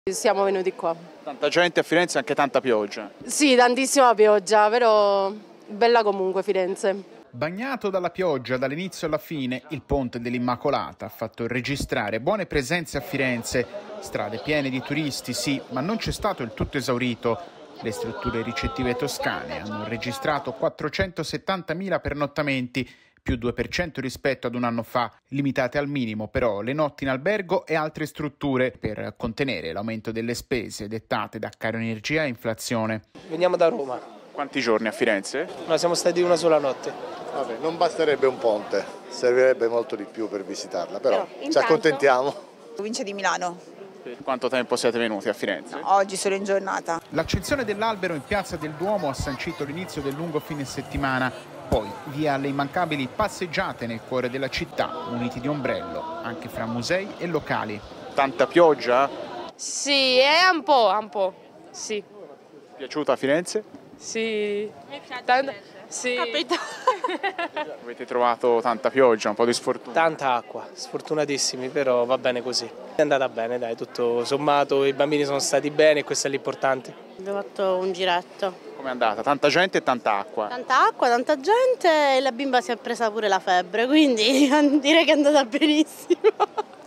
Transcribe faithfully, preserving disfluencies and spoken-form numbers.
Siamo venuti qua. Tanta gente a Firenze e anche tanta pioggia. Sì, tantissima pioggia, però bella comunque Firenze. Bagnato dalla pioggia dall'inizio alla fine, il Ponte dell'Immacolata ha fatto registrare buone presenze a Firenze. Strade piene di turisti, sì, ma non c'è stato il tutto esaurito. Le strutture ricettive toscane hanno registrato quattrocentosettantamila pernottamenti, più due per cento rispetto ad un anno fa, limitate al minimo però le notti in albergo e altre strutture per contenere l'aumento delle spese dettate da caro energia e inflazione. Veniamo da Roma. Quanti giorni a Firenze? No, siamo stati una sola notte. Vabbè, non basterebbe un ponte, servirebbe molto di più per visitarla, però, però ci accontentiamo. Provincia di Milano. Per quanto tempo siete venuti a Firenze? No, oggi solo in giornata. L'accensione dell'albero in piazza del Duomo ha sancito l'inizio del lungo fine settimana. Poi via alle immancabili passeggiate nel cuore della città, uniti di ombrello, anche fra musei e locali. Tanta pioggia? Sì, è un po', un po', sì. Piaciuta a Firenze? Sì. Mi piace. Tant- sì. Capito. Avete trovato tanta pioggia, un po' di sfortuna? Tanta acqua, sfortunatissimi, però va bene così. È andata bene, dai, tutto sommato, i bambini sono stati bene e questo è l'importante. Abbiamo fatto un giretto. Com'è andata? Tanta gente e tanta acqua? Tanta acqua, tanta gente e la bimba si è presa pure la febbre, quindi direi che è andata benissimo.